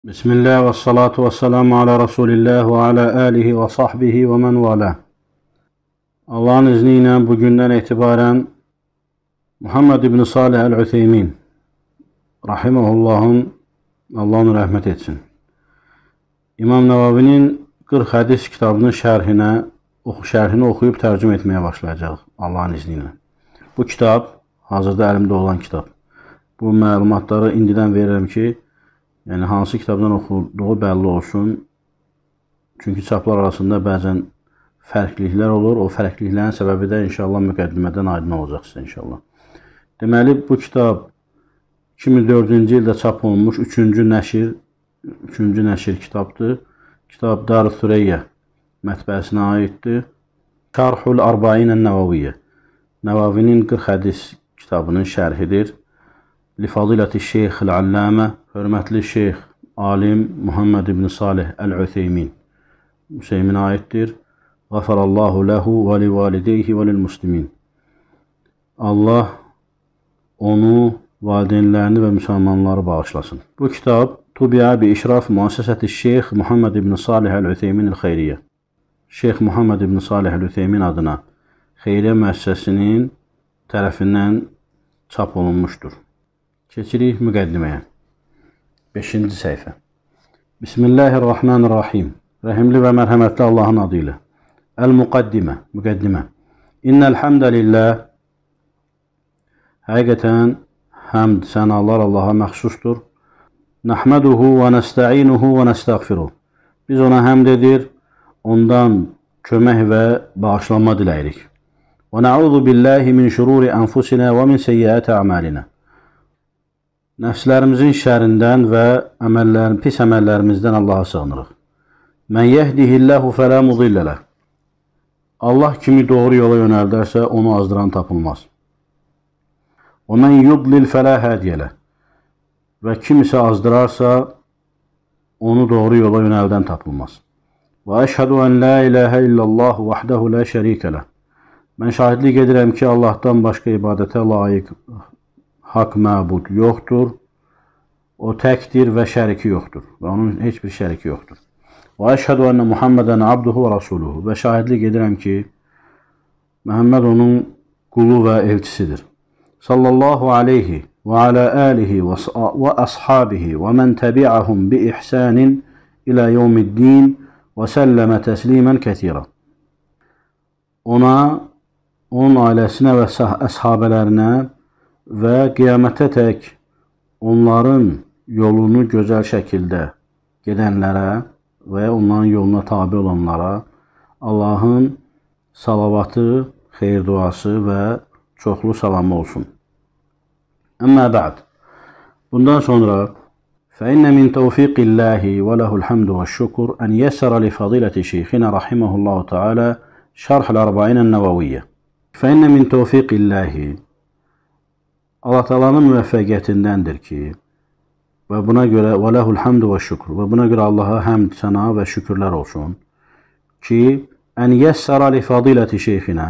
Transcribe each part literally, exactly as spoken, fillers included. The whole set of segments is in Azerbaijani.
Bismillah ve salatu ve selamu ala Resulillah ve ala alihi ve sahbihi ve men vala. Allah'ın izniyle bugünden itibaren Muhammed İbn Salih el-Ütheymin rahimehullah'ın Allah'ın rahmet etsin. İmam Nəvavinin qırx hadis kitabının şərhinə, şərhini oxuyub tərcüm etməyə başlayacaq Allah'ın izniyle. Bu kitab hazırda əlimdə olan kitab. Bu məlumatları indidən verirəm ki, yəni hansı kitabdan oxuduğu bəlli olsun. Çünki çaplar arasında bəzən fərqliliklər olur. O fərqliliklərin səbəbi də inşallah müqəddimədən aydın olacaq sizə inşallah. Deməli, bu kitab iki min dördüncü ildə çap olunmuş üçüncü nəşir, üçüncü nəşir kitabdır. Kitab Dar-ı Süreyyə mətbəəsinə aiddir. Şərhul Arba'in Nəvaviyyə, Nəvavinin qırx hədis kitabının şərhidir. Lifadiləti Şeyx el-Allamə, hörmətli Şeyx alim Muhammed İbn Salih el-Ütheymin Hüseyminə aiddir. Qəfərallahu ləhu və li valideyhi və lil muslimin. Allah onu, valideynlərini və müsəlmanları bağışlasın. Bu kitab Tubi'a bi İşraf Müəssisəti Şeyx Muhammed İbn Salih el-Ütheymin el-Xeyriyyə, Şeyx Muhammed İbn Salih el-Ütheymin adına xeyriyyə müəssisəsinin tərəfindən çap olunmuşdur. Keçirik müqəddiməyə. beşinci səhifə. Bismillahirrahmanirrahim. Rəhimli və mərhəmətli Allahın adı ilə. Əl-Muqaddimə, müqəddimə. İnnəl həmdəlillah. Həqiqətən həmd, sənalar Allaha məxsusdur. Nəhməduhu və nəstə'inuhu və nəstəğfiruh. Biz ona həmd edir, ondan kömək və bağışlanma diləyirik. Və nə'udhu billahi min şururi anfusinə və min seyyiəti a'malinə. Nəfslərimizin şərindən və əməllərin, pis əməllərimizdən Allaha sığınırıq. Mən yehdihillahu fələ mudillələ. Allah kimi doğru yola yönəldərsə, onu azdıran tapılmaz. Və mən yudlil fələ hədiyələ. Və kimisə azdırarsa, onu doğru yola yönəldən tapılmaz. Və əşhədu ən la iləhə illallah vəhdəhu la şərikələ. Mən şahidlik edirəm ki, Allahdan başqa ibadətə layiq haqq məbud yoxdur, o təkdir və şəriki yoxdur və onun heç bir şəriki yoxdur. Və əşhədu ənə Muhammədən abduhu və rasuluhu və şahidlik edirəm ki, Məhəmməd onun qulu və elçisidir. Sallallahu aleyhi və alə əlihi və əshabihi və mən təbi'ahum bi ihsanin ilə yevmiddin və səlləmə təslimən kətirə. Ona, onun ailəsinə və əshabələrinə və qiyamətə tək onların yolunu gözəl şəkildə gedənlərə və onların yoluna tabi olanlara Allahın salavatı, xeyir duası və çoxlu salamı olsun. Əmmə bə'd. Bundan sonra فإن من توفيق الله وله الحمد والشكر أن يسر لفضيلة شيخنا رحمه الله تعالى شرح الأربعين النووية. فإن من توفيق الله, Allah Taala'nın müvəffəqiyyətindəndir ki, və buna görə və ləhul hamdu və şükr, və buna görə Allaha həmd, səna və şükürlər olsun ki, ən yəssara li fadiləti şeyxinə,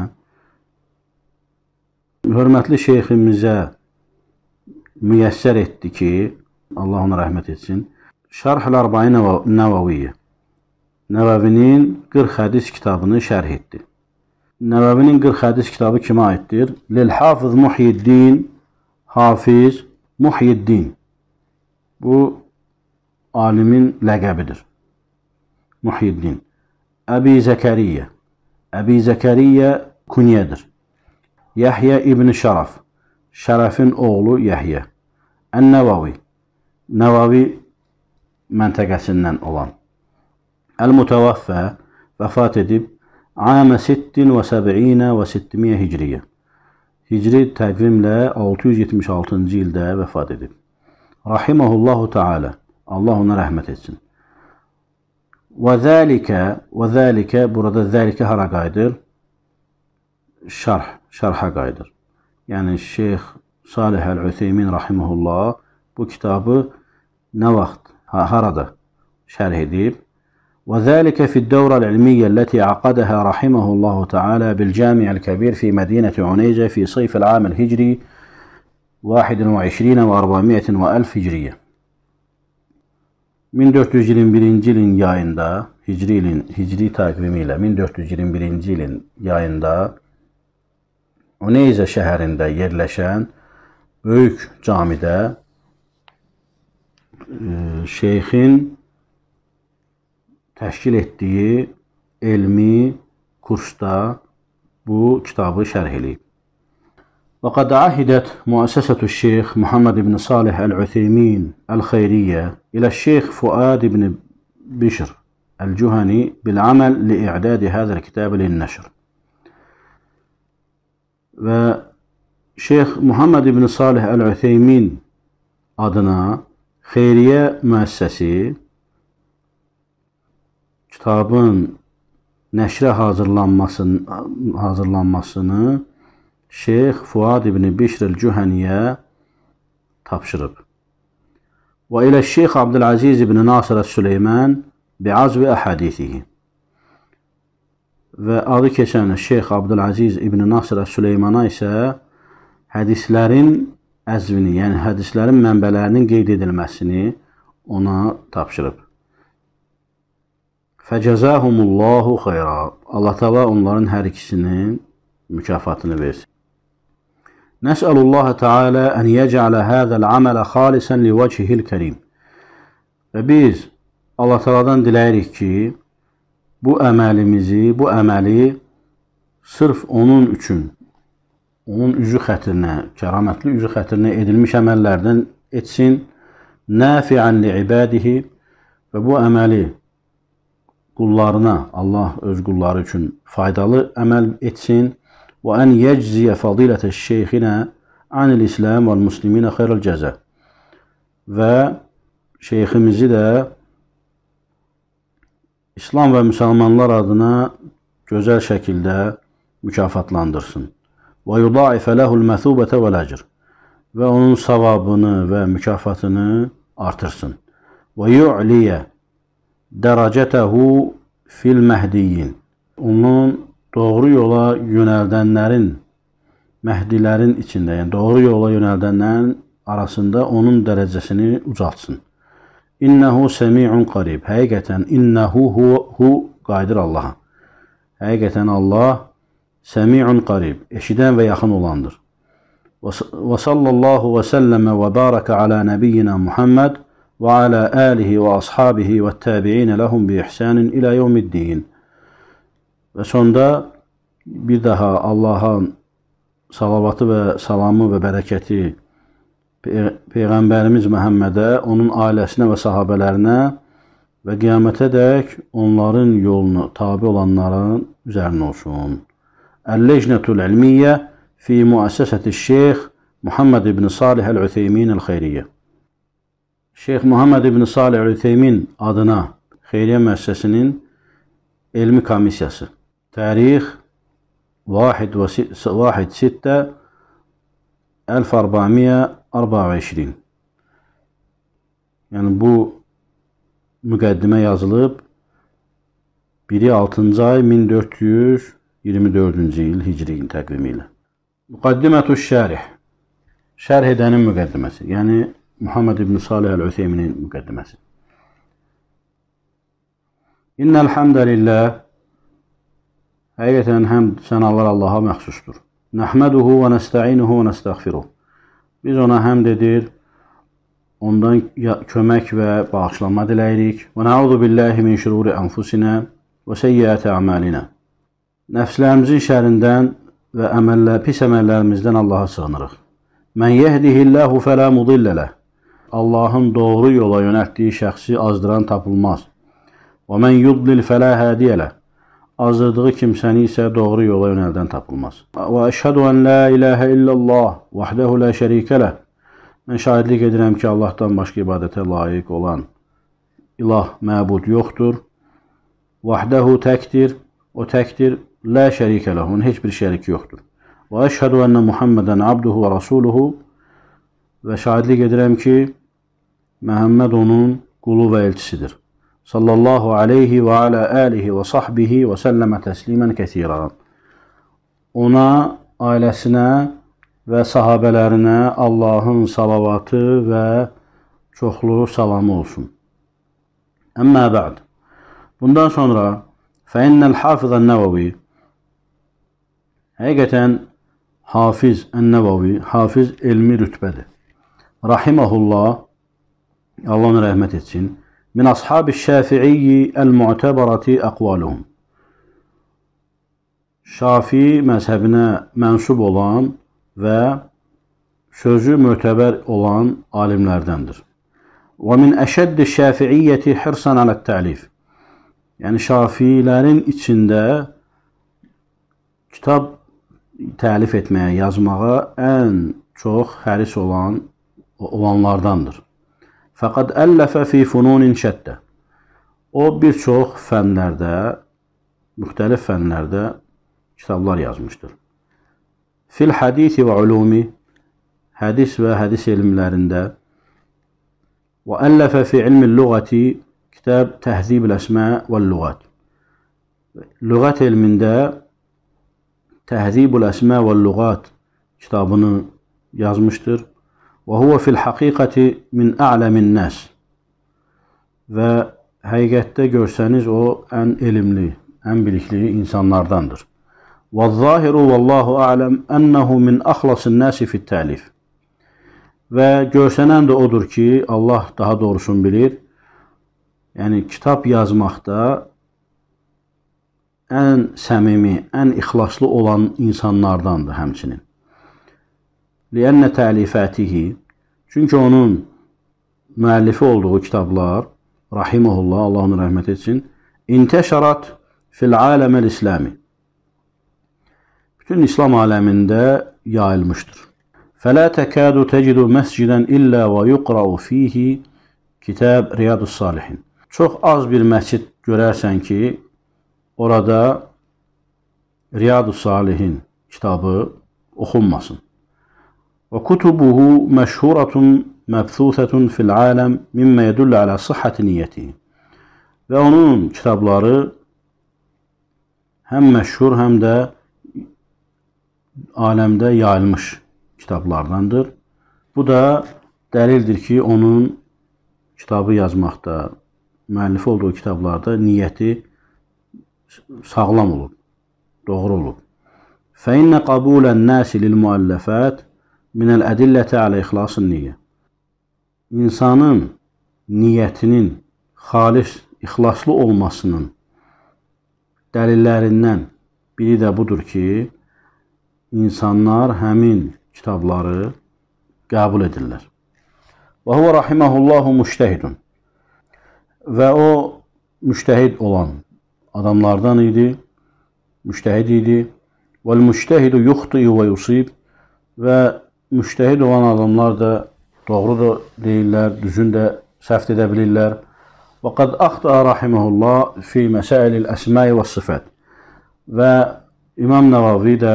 hörmətli şeyximizə müyəssər etdi ki, Allah ona rəhmət etsin, Şərh-ül Arba'in Nəvaviyyə, Nəvavinin qırx hədis kitabını şərh etdi. Nəvavinin qırx hədis kitabı kimə aiddir? Lil-Hafız Muhyiddin, Hafiz Muhyiddin. Bu alimin ləqəbidir. Muhyiddin. Əbi Zəkəriyyə. Əbi Zəkəriyyə kunyedir. Yəhyə İbn Şərəf. Şərəfin oğlu Yəhyə. Ən-Nəvavi. Nəvavi məntəqəsindən olan. Əl-Mutəvəffə. Vəfat edib Amə sittin və səb'inə və sittmiyyə hicriyə. Hicri təqvimlə altı yüz yetmiş altıncı ildə vəfat edib. Rahiməhullahu Teala. Allah ona rəhmət etsin. Və zəlikə, və zəlikə, burada zəlikə hara qayıdır? Şərh, şərhə qayıdır. Yəni, Şeyx Salih el-Ütheymin rahiməhullah bu kitabı nə vaxt, harada şərh edib? وذلك في الدورة العلمية التي عقدها رحمه الله تعالى بالجامع الكبير في مدينة عنيزة في صيف العام الهجري واحد وعشرين وأربعمائة وألف هجرية. min dörd yüz iyirmi birinci ilin yayında, Hicri ilin, Hicri təqvimi ilə min dörd yüz iyirmi birinci ilin yayında Uneyzə şəhərində yerləşən böyük camidə e, şeyxin təşkil etdiyi elmi kursda bu kitabı şərh edib. وقد عهدت مؤسسة الشيخ محمد بن صالح العثيمين الخيرية إلى الشيخ فؤاد بن بشر الجهني بالعمل لإعداد هذا الكتاب للنشر. Ve Şeyh Muhammed ibn Salih el-Ütheymin adına xeyriye müəssisəsi kitabın nəşrə hazırlanmasını, hazırlanmasını Şeyh Fuad ibn Bişr el-Cühəniyə tapşırıb. Və ilə Şeyh Abdülaziz ibn Nasir el-Süleyman bi'azvi əhadisihi. Və adı keçən Şeyh Abdülaziz ibn Nasir el-Süleymana isə hədislərin əzvini, yəni hədislərin mənbələrinin qeyd edilməsini ona tapşırıb. Fəcəzəhumullahu xeyra. Allah Teala onların hər ikisinin mükafatını versin. Nəs'əlullaha Teala ən yəcələ həzəl amələ xalisən li vəcihil kərim. Və biz Allah Teala'dan diləyirik ki, bu əməlimizi, bu əməli sırf onun üçün, onun üzü xətrinə, kəramətli üzü xətrinə edilmiş əməllərdən etsin, nəfiən li ibadihi və bu əməli qullarına, Allah öz qulları üçün faydalı əməl etsin və ən yəcziyə fadilətə şeyxinə anil İslam və müsliminə xeyrəl cəzə və şeyximizi də İslam və müsəlmanlar adına gözəl şəkildə mükafatlandırsın. Və yudaifə ləhul məsubətə vəl əcr və onun savabını və mükafatını artırsın. Və yu'liyə dərəcətəhu fil məhdiyyin. Onun doğru yola yönəldənlərin, məhdilərin içində, yəni doğru yola yönəldənlərin arasında onun dərəcəsini ucaltsın. İnnehu semi'un qarib. Həqiqətən innehu hu, hu qaydır Allaha. Həqiqətən Allah semi'un qarib, eşidən və yaxın olandır. Və sallallahu və səlləmə və barəkə alə nəbiyyina Muhammed və alə əlihi və ashabihi və təbi'inə ləhum bi ihsanin ilə yevmiddin. Və sonda bir daha Allahın salavatı və salamı və bərəkəti Peyğəmbərimiz Məhəmmədə, onun ailəsinə və sahabələrinə və qiyamətə dək onların yolunu tabi olanların üzərinə olsun. Əl-Ləcnətul İlmiyyə fi müəssisəti Şeyx Muhammed ibn Salih el-Ütheymin el-Xeyriyyə. Şeyx Muhammed ibn Salih el-Ütheymin adına xeyriyyə müəssisəsinin elmi komissiyası. Tarix واحد ستة ألف وأربعمائة وأربعة وعشرين. Yəni bu müqəddimə yazılıb biri altıncı ay min dörd yüz iyirmi dördüncü il Hicri təqvimi ilə. Müqəddimətuş şərih. Şərh edənin müqəddiməsi. Yəni Muhammed ibn Salih el-Ütheyminin müqəddiməsi. İnnəl hamdəlillah. Həqiqətən həmd, sənalar Allaha məxsusdur. Nəhməduhu və nəstəinuhu və nəstəğfiruh. Biz ona həmd edir, ondan kömək və bağışlanma diləyirik. Və nəuzu billahi min şururi anfusinə və seyyiəti əməlinə. Nəfslərimizin şərindən və əməllər, pis əməllərimizdən Allaha sığınırıq. Mən yehdihillahu fələ mudillələ. Allahın doğru yola yönəltdiyi şəxsi azdıran tapılmaz. Və mən yudlil fələ hədiyələ. Azdırdığı kimsəni isə doğru yola yönəldən tapılmaz. Və əşhədu ən la ilahə illallah vəhdəhu la şərikə ləh. Mən şahidlik edirəm ki, Allahdan başqa ibadətə layiq olan ilah, məbud yoxdur. Vəhdəhu təkdir, o təkdir, la şərikə ləh, onun heç bir şərik yoxdur. Və əşhədu ənə Muhammədən abduhu və rasuluhu və şahidlik edirəm ki, Məhəmməd onun qulu və elçisidir. Sallallahu aleyhi və alə əlihi və sahbihi və səlləmə təslimən kəsirən. Ona, ailəsinə və sahabələrinə Allahın salavatı və çoxlu salamı olsun. Əmmə bə'd. Bundan sonra fəinnəl hafizən Nəvəvi, həqiqətən Hafiz Ən-Nəvəvi, hafiz elmi rütbədir. Rahiməhullah, Allah ona rəhmət etsin. Min ashab-ı Şafi'iyyi el-mu'təbərati əqvaluhum. Şafii məzhəbinə mənsub olan və sözü mötəbər olan alimlərdəndir. Və min əşəddi şəfiiyyəti hirsan alət-təlif. Yəni, şafiilərin içində kitab təlif etməyə, yazmağa ən çox həris olan olanlardandır. Fəqad əlləfə fi fununin şəddə. O, bir çox fənlərdə, müxtəlif fənlərdə kitablar yazmışdır. Fil hədisi və ulumi, hədis və hədis elmlərində, və əlləfə fi ilmi lüğəti, kitab Təhdib-ül Əsmə və Lüğət. Lüğət elmində Təhdib-ül Əsmə və Lüğət kitabını yazmışdır. Və huvə fil haqiqəti min a'ləmin nəs. Və həqiqətdə görsəniz, o ən elmli, ən bilikli insanlardandır. Və zəhiru vəllahu a'ləm ənəhu min əxlasın nəsi fit təlif. Və görsənən də odur ki, Allah daha doğrusunu bilir, yəni kitab yazmaqda ən səmimi, ən ixlaslı olan insanlardandır həmçinin. Liənnə təlifətihi, çünki onun müəllifi olduğu kitablar, rahiməhullah, Allah onu rəhmət etsin, intəşərat fil aləməl İslami. Bütün İslam aləmində yayılmışdır. Fələ təkədu təcidu məscidən illə və yuqra'u fihi kitab Riyadus Salihin. Çox az bir məscid görərsən ki, orada Riyadus Salihin kitabı oxunmasın. Və kutubuhu məşhuratun məbthusətun fil aləm mimmə yədullə alə sıhhəti niyyəti. Və onun kitabları həm məşhur, həm də aləmdə yayılmış kitablardandır. Bu da dəlildir ki, onun kitabı yazmaqda, müəllifi olduğu kitablarda niyyəti sağlam olub, doğru olub. Fəinnə qabulən nəsi lil müəlləfət minəl ədilləti alə ixlasın niyyə. İnsanın niyyətinin xalis, ixlaslı olmasının dəlillərindən biri də budur ki, insanlar həmin kitabları qəbul edirlər. Və huvə rahiməhullahu müştəhidun. Və o müştəhid olan adamlardan idi, müştəhid idi. Vəl müştəhidu yuxtiyu və yusib. Və müştəhid olan adamlar da doğru da deyirlər, düzün də səhv edə bilirlər. Və qad axta rahiməhullah fi məsəilil əsməyi və sıfət. Və İmam Nəvavi də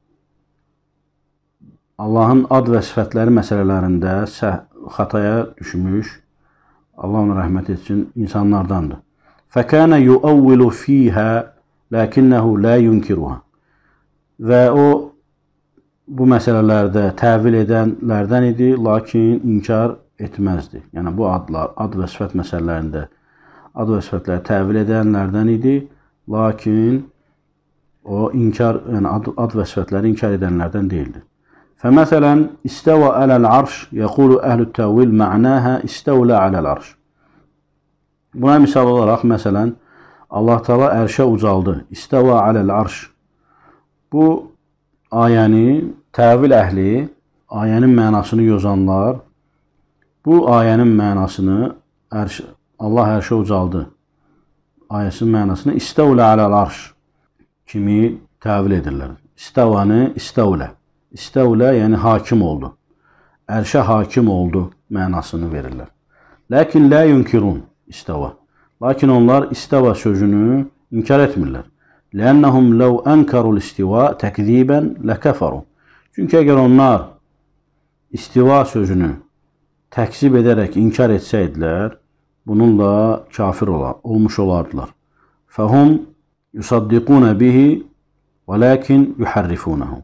Allahın ad və sifətləri məsələlərində xataya düşmüş, Allah ona rəhmət etsin, insanlardandır. Fəkənə yuəvvilu fiyhə ləkinnəhu lə yunkiruhə. Və o, bu məsələlərdə təvil edənlərdən idi, lakin inkar etməzdi. Yəni, bu adlar, ad və sifət məsələlərində ad və sifətləri təvil edənlərdən idi, lakin o, inkar, yəni ad, ad və sifətləri inkar edənlərdən deyildi. Fəməsələn, istəvə aləl arş, yəqulu əhlü təvil mə'nəhə istəvlə aləl arş. Buna misal olaraq, məsələn, Allah Teala ərşə ucaldı, istəvə aləl arş. Bu, ayəni təvil əhli, ayənin mənasını yozanlar, bu ayənin mənasını ərş, Allah ərşə ucaldı ayəsinin mənasını istəvlə aləl arş kimi təvil edirlər. İstəvanı istəvlə. İstəvlə yəni hakim oldu. Ərşə hakim oldu mənasını verirlər. Lakin lə yunkirun istəva. Lakin onlar istəva sözünü inkar etmirlər. Lənnəhum ləv ənkarul istiva təkzibən ləkəfəru. Çünki əgər onlar istiva sözünü təkzib edərək inkar etsəydilər, bununla kafir olar, olmuş olardılar. Fəhum yusaddiqunə bihi və ləkin yuhərrifunəhu.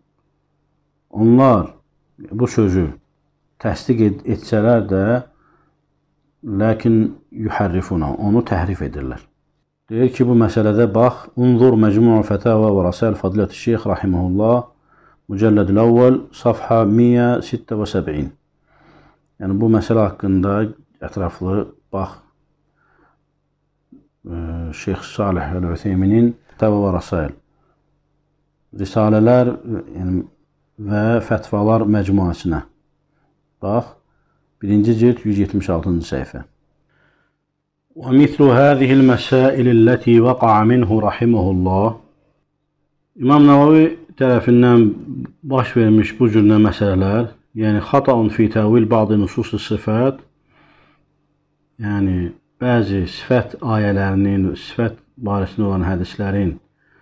Onlar bu sözü təsdiq etsələr də, lakin yuharrifuna, onu təhrif edirlər. Deyir ki, bu məsələdə bax, unzur Məcmu' Fətava və Rasail Fadilət Şeyx rahimehullah, Mücəllədül Əvvəl, safha miyə sittə və səb'in. Yəni bu məsələ haqqında ətraflı bax, Şeyx Salih Əl-Ütheyminin Fətava və Rasail Risalələr yəni, və Fətvalar məcmuəsinə. Bax, birinci cild yüz yetmiş altıncı səhifə. وَمِثْلُ هَذِهِ الْمَسَائِلِ الَّتِي وَقَعَ مِنْهُ رَحِمَهُ اللّٰهِ İmam Nəvavi tərəfindən baş vermiş bu cürlə məsələlər, yəni xataun fi təvil bəzi nusus-u sifət, yəni bəzi sifət ayələrinin, sifət barəsində olan hədislərin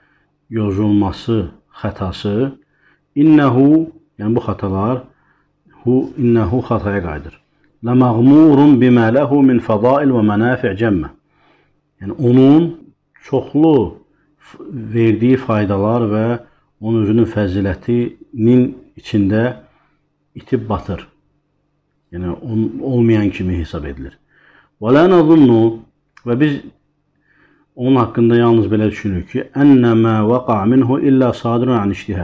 yozulması xətası, innəhu, yəni bu xatalar, hu innəhu xataya qayıdır. Ləməğmurun bimə ləhu min fədail və mənafi' cəmmə. Yəni onun çoxlu verdiyi faydalar və onun özünün fəzilətinin içində itib batır. Yəni olmayan kimi hesab edilir. Və lə nəzunnu, və biz onun haqqında yalnız belə düşünürük ki, ennəmə vəqa' minhu illə sadirun an ictihad.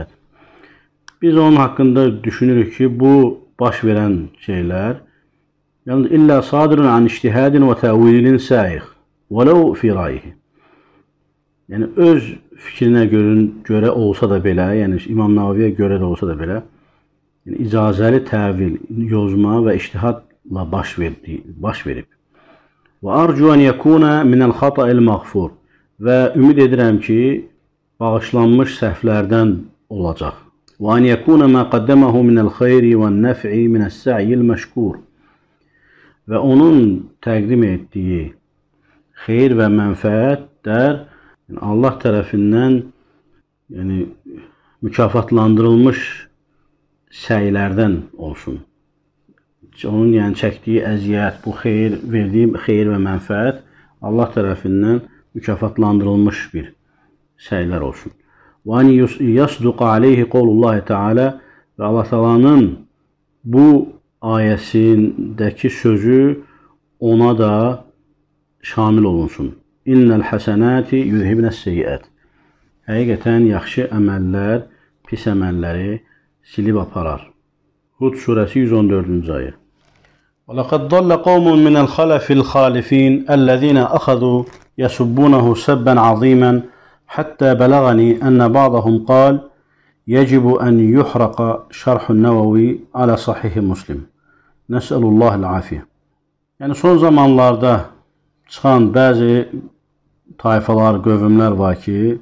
Biz onun haqqında düşünürük ki, bu baş verən şeylər yalnız illə sadirun an ictihadin və təvilin səiq, vələv fi rayih. Yəni öz fikrinə görə olsa da belə, yəni İmam Nəvaviyə görə də olsa da belə, yəni icazəli təvil, yozma və ictihadla baş verdi, baş verib. Və arju an yakuna min al-xata'il məğfur. Və ümid edirəm ki, bağışlanmış səhvlərdən olacaq. Və an yakuna ma qaddamahu min al-xeyri və an-naf'i min as-sa'yil məşkur. Və onun təqdim etdiyi xeyir və mənfəətlər yəni Allah tərəfindən yəni mükafatlandırılmış səylərdən olsun. Onun yəni çəkdiyi əziyyət, bu xeyir, verdiyi xeyir və mənfəət Allah tərəfindən mükafatlandırılmış bir səylər olsun. Və an yasduqa alayhi qawlullahi ta'ala, və Allah Taala'nın bu ayəsindəki sözü ona da şamil olunsun. İnnəl həsənəti yuzhibnəs seyyiət. Həqiqətən yaxşı əməllər pis əməlləri silib aparar. Hud surəsi yüz on dördüncü ayə. Və laqad dalla qawmun minəl xalafil xalifin ellezina axadu yasubbunahu sabban azimən hatta balagani enne ba'dahum qal يجب أن يحرق شرح النووي على صحيح مسلم. نسأل الله العافية. Yəni son zamanlarda çıxan bəzi tayfalar, qövmlər var ki,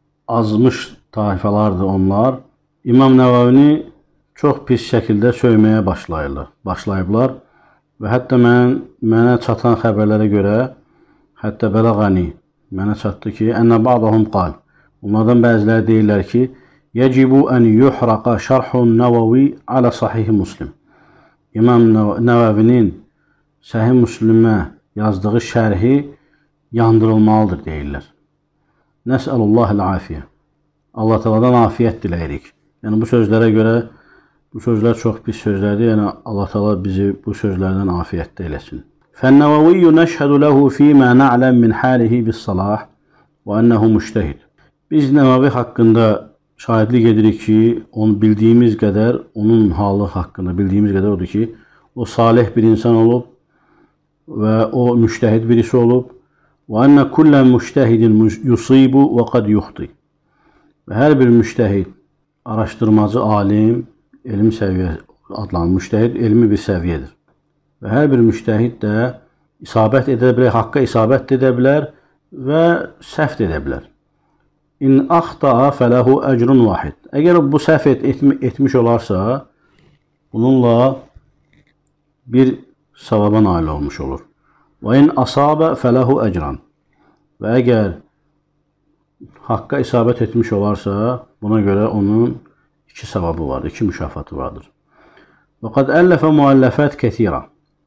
azmış tayfalardır onlar. İmam Nəvavini çox pis şəkildə söyməyə başlayırlar, başlayıblar və hətta mən, mənə çatan xəbərlərə görə, hətta bəlağani, mənə çatdı ki, enne ba'dahum qal. Onlardan bəziləri deyirlər ki, yəcibu ən yuhraqa şərhun nəvavi alə sahih Müslim. İmam Nəvavinin Səhih Müslimə yazdığı şərhi yandırılmalıdır deyirlər. Nəsəlullahil afiyə. Allah Taala'dan afiyət diləyirik. Yəni bu sözlərə görə, bu sözlər çox pis sözlərdir. Yəni Allah Taala bizi bu sözlərdən afiyətdə eləsin. Fən-Nəvaviyyu nəşhədu ləhu fīmə na'ləm min halihi bis-salah və ənəhu müştəhid. Biz Nəvavi haqqında şahidlik edirik ki, onu bildiyimiz qədər, onun halı haqqında bildiyimiz qədər odur ki, o salih bir insan olub və o müştəhid birisi olub. Və ənə kullə müştəhidin yusibu və qad yuxti. Və hər bir müştəhid, araşdırmacı, alim, elmi səviyyə adlanır. Müştəhid elmi bir səviyyədir. Və hər bir müştəhid də isabət edə bilər, haqqa isabət edə bilər və səhv edə bilər. İn axta'a fələhu əcrun vahid. Əgər bu səhv et, etmi, etmiş olarsa, bununla bir savaba nail olmuş olur. Və in asabə fələhu əcran. Və əgər haqqa isabət etmiş olarsa, buna görə onun iki savabı vardır, iki mükafatı vardır. Və qad əlləfə müəlləfət kəthirə.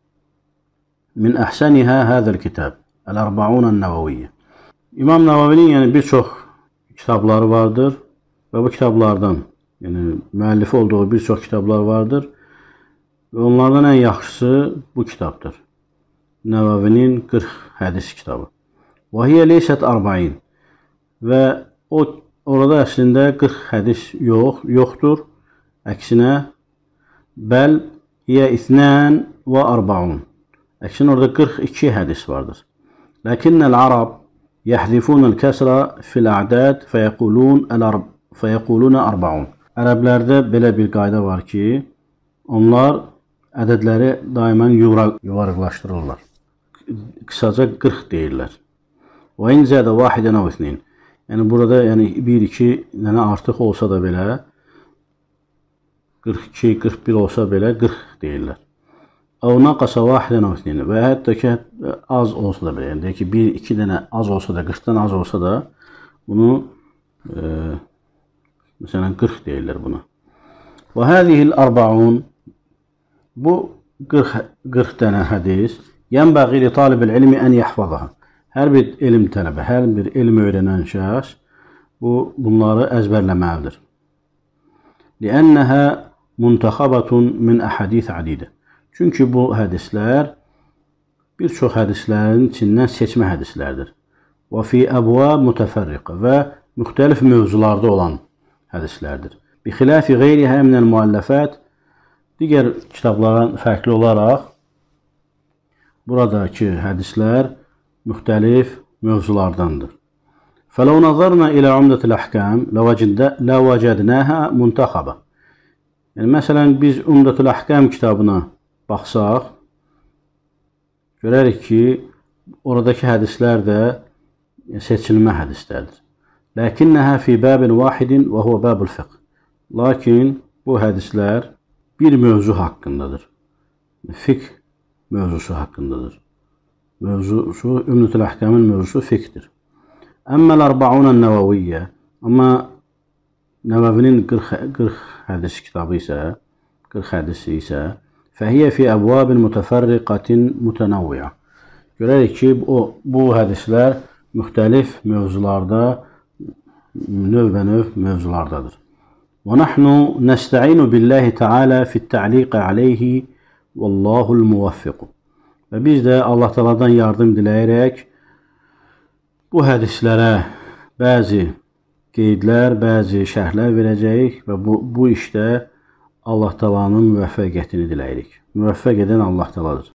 Min əhsənihə həzəl kitab. Əl-Ərbaunən Nəvaviyyə. İmam Nəvavinin yəni bir çox kitabları vardır və bu kitablardan, yəni müəllifi olduğu bir çox kitablar vardır və onlardan ən yaxşısı bu kitabdır. Nəvavinin qırx hədis kitabı. Və hiyə leysət arba'in. Və o orada əslində qırx hədis yox, yoxdur. Əksinə bəl hiyə isnan və arba'un. Əksinə orada qırx iki hədis vardır. Lakinnəl arab yəhdifun el-kəsra fil-a'dad fəyəqulun el-arb fəyəquluna arba'un. Ərəblərdə belə bir qayda var ki, onlar ədədləri daimən yuvarıqlaşdırırlar. Qısaca qırx deyirlər. Və in zədə vahidən əv ithnin. Yəni burada yəni bir iki dənə artıq olsa da belə, qırx iki qırx bir olsa belə qırx deyirlər. Əv naqasa vahidən əv ithnin. Və hətta ki az olsa da belə, yəni deyək ki bir iki dənə az olsa da, qırxdan az olsa da bunu e, məsələn qırx deyirlər buna. Və hədihil arba'un. Bu qırx, qırx dənə hədis yənbəği li talibil ilmi ən yəhfazaha. Hər bir elm tələbə, hər bir elm öyrənən şəxs bu, bunları əzbərləməlidir. Liənnəhə muntaxabatun min əhədith adidə. Çünki bu hədislər bir çox hədislərin içindən seçmə hədislərdir. Və fi əbvab mütəfərriqə və müxtəlif mövzularda olan hədislərdir. Bi xilafi qeyrihə minəl müəlləfət. Digər kitablardan fərqli olaraq buradakı hədislər müxtəlif mövzulardandır. Fələv nəzərnə ilə umdətil əhkəm ləvəcədnəhə muntaxaba. Yəni, məsələn, biz Umdətul Əhkəm kitabına baxsaq, görərik ki, oradakı hədislər də seçilmə hədislərdir. Ləkinnəhə fi bəbin vahidin və huvə bəbul fiqh. Lakin bu hədislər bir mövzu haqqındadır. Fiqh mövzusu haqqındadır. Mövzusu, Umdətul Əhkəmin mövzusu fiqhdir. Əmməl arba'unən nəvaviyyə. Amma Nəvavinin qırx hədis kitabı isə, qırx hədisi isə fəhiyyə fi əbvabin mütəfərriqatin mütənəvviyə. Görərik ki, o, bu hədislər müxtəlif mövzularda, növbə-növ mövzulardadır. وَنَحْنُ نَسْتَعِينُ بِاللّٰهِ تَعَالَى فِي التَّعْلِيقِ عَلَيْهِ وَاللّٰهُ الْمُوَفِّقُ. Və biz də Allah Taala'dan yardım diləyərək bu hədislərə bəzi qeydlər, bəzi şərhlər verəcəyik və bu, bu işdə Allah Taala'nın müvəffəqiyyətini diləyirik. Müvəffəq edən Allah Taala'dır.